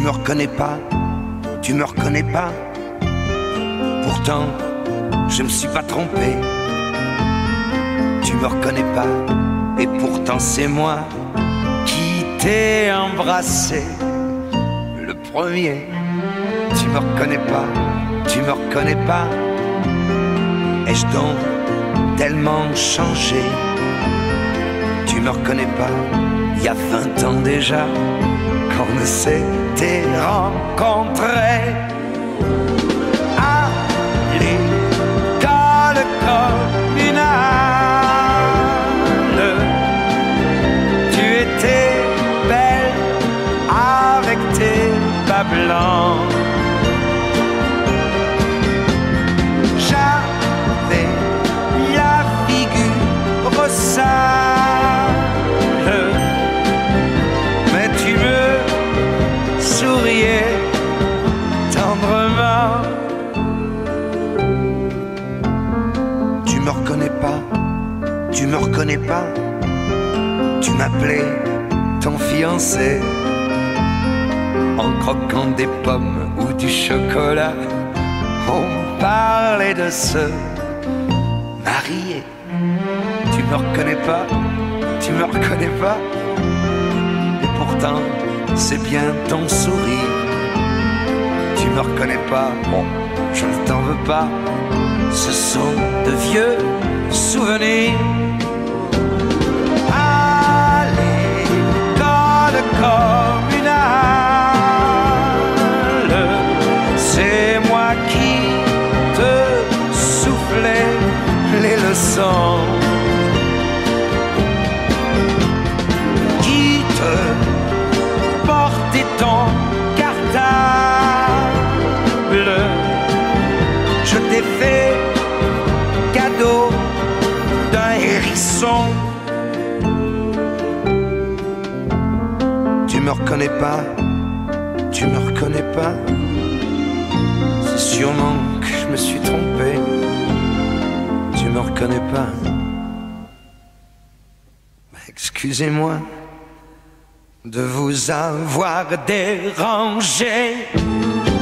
me reconnais pas, tu me reconnais pas. Pourtant, je me suis pas trompé. Tu me reconnais pas, et pourtant c'est moi qui t'ai embrassé le premier. Tu me reconnais pas, tu me reconnais pas. Ai-je donc tellement changé? Tu me reconnais pas, il y a 20 ans déjà qu'on s'était rencontrés à l'école communale. Tu étais belle avec tes bas blancs. J'avais la figure sale, mais tu me souriais tendrement. Tu me reconnais pas, tu me reconnais pas. Tu m'appelais ton fiancé en croquant des pommes ou du chocolat. On parlait de se marier. Tu me reconnais pas, tu me reconnais pas. Et pourtant, c'est bien ton sourire. Tu me reconnais pas, bon, je ne t'en veux pas. Ce sont de vieux souvenirs. À l'école communale, c'est moi qui te soufflais les leçons, qui te portait ton cartable. Je t'ai fait cadeau d'un hérisson. Tu me reconnais pas, tu me reconnais pas. C'est sûrement que je me suis trompé. Tu me reconnais pas. Excusez-moi de vous avoir dérangé.